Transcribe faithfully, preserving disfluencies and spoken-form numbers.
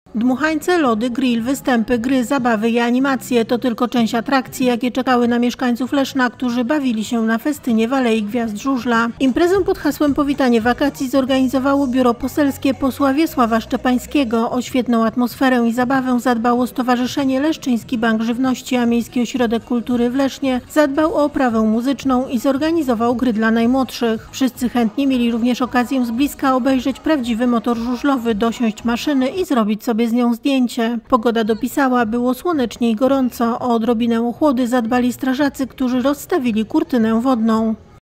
Dmuchańce, lody, grill, występy, gry, zabawy i animacje to tylko część atrakcji, jakie czekały na mieszkańców Leszna, którzy bawili się na festynie w Alei Gwiazd Żużla. Imprezę pod hasłem Powitanie wakacji zorganizowało biuro poselskie posła Wiesława Szczepańskiego. O świetną atmosferę i zabawę zadbało Stowarzyszenie Leszczyński Bank Żywności, a Miejski Ośrodek Kultury w Lesznie zadbał o oprawę muzyczną i zorganizował gry dla najmłodszych. Wszyscy chętni mieli również okazję z bliska obejrzeć prawdziwy motor żużlowy, dosiąść maszyny i zrobić sobie z nią zdjęcie. Pogoda dopisała, było słonecznie i gorąco. O odrobinę ochłody zadbali strażacy, którzy rozstawili kurtynę wodną.